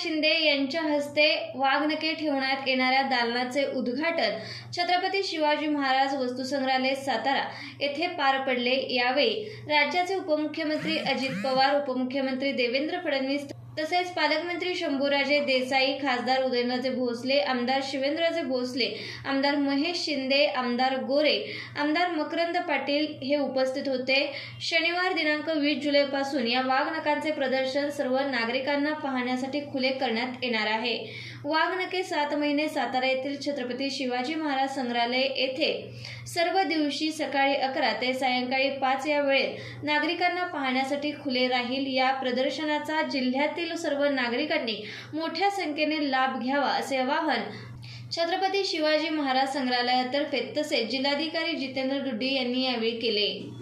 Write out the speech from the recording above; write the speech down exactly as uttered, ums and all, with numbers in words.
शिंदे यांच्या हस्ते वाघनखे ठेवण्यात येणाऱ्या दालनाचे उद्घाटन छत्रपती शिवाजी महाराज वस्तुसंग्रहालय सातारा येथे पार पडले। यावेळी राज्याचे उपमुख्यमंत्री अजित पवार, उपमुख्यमंत्री देवेंद्र फडणवीस तसेच पालकमंत्री शंभूराजे देसाई, खासदार उदयनराजे भोसले, आमदार शिवेंद्रराजे भोसले, आमदार महेश शिंदे, आमदार गोरे, आमदार मकरंद पाटील हे उपस्थित होते। शनिवार दिनांक वीस जुलै पासून या वाघनखांचे प्रदर्शन सर्व नागरिकांना पाहण्यासाठी खुले करण्यात येणार आहे। वाघनखे सात महिने सातारा येथील छत्रपती शिवाजी महाराज संग्रहालय येथे सर्व दिवशी सकाळी अकरा ते सायंकाळी पाच या वेळेत नागरिकांना पाहण्यासाठी खुले राहील। या प्रदर्शनाचा जिल्ह्यातील सर्व नागरिकांनी मोठ्या संख्येने लाभ घ्यावा असे आवाहन छत्रपती शिवाजी महाराज संग्रहालयातर्फे तसेच जिल्हाधिकारी जितेंद्र डुड्डी यांनी यावेळी केले।